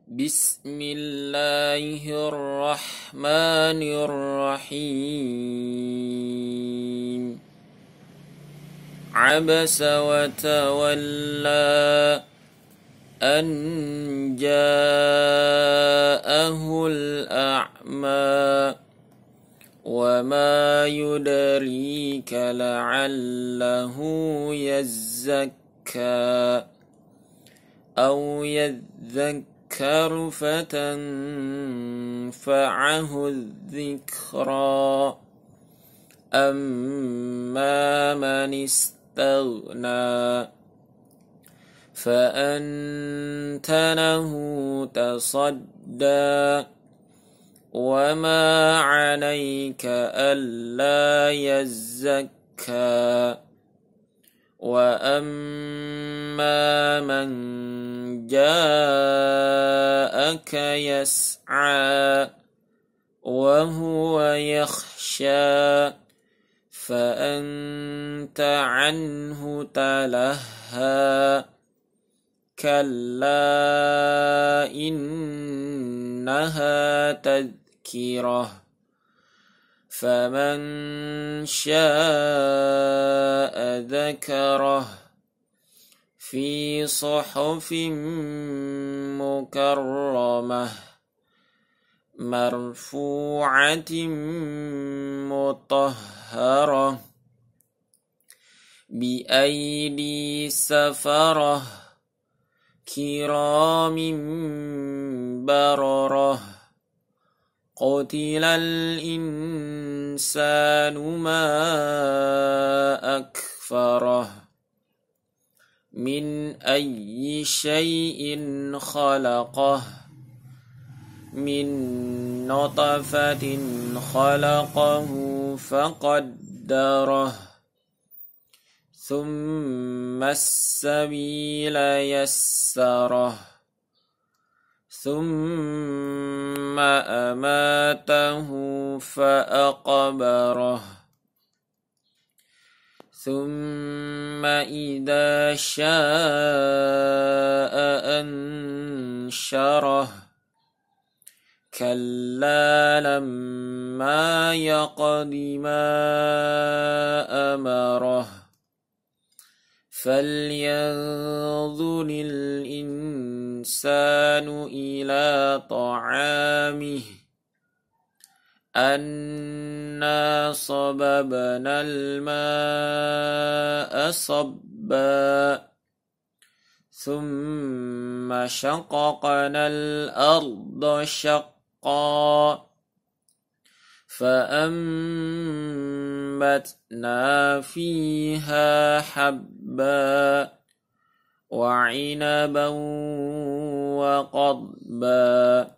بسم الله الرحمن الرحيم عبس وتولى أن جاءه الأعمى وما يدريك لعله يزكى أو يذكر فتنفعه الذكرى أما من استغنى فأنت له تصدى وما عليك ألا يزكى وأما من جاءك يسعى وهو يخشى فأنت عنه تلهى كلا إنها تذكرة فمن شاء ذكره في صحف مكرمة مرفوعة مطهرة بأيدي سفرة كرام بررة قتل الإنسان ما أكفره من أي شيء خلقه من نطفة خلقه فقدره ثم السبيل يسره ثم أماته فأقبره ثم إذا شاء أنشره كلا لما يقض ما أمره فلينظر الإنسان إلى طعامه أنا صببنا الماء صبا ثم شققنا الأرض شقا فأنبتنا فيها حبا وعنبا وقضبا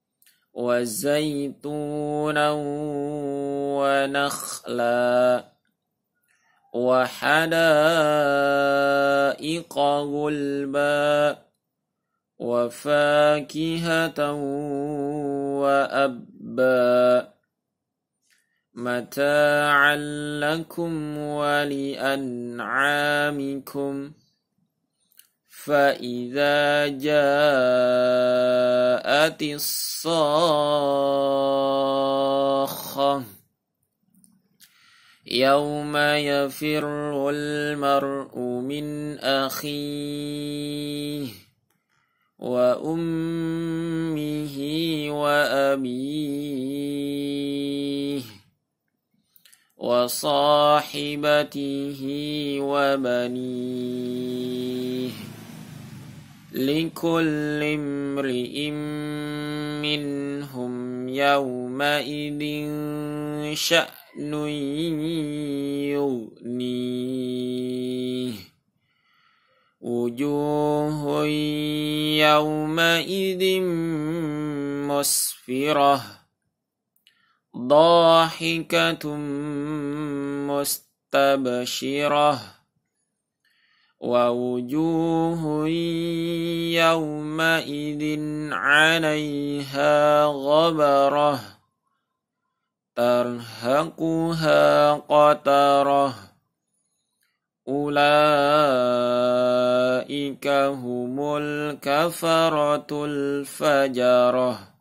وزيتونا ونخلا وحدائق غلبا وفاكهة وأبا متاعا لكم ولأنعامكم فإذا جاءت الصاخة يوم يفر المرء من أخيه وأمه وأبيه وصاحبته وبنيه لكل امرئ منهم يومئذ شأن يغنيه وجوه يومئذ مسفرة ضاحكة مستبشرة ووجوه يومئذ عليها غبرة ترهقها قترة أولئك هم الكفرة الفجرة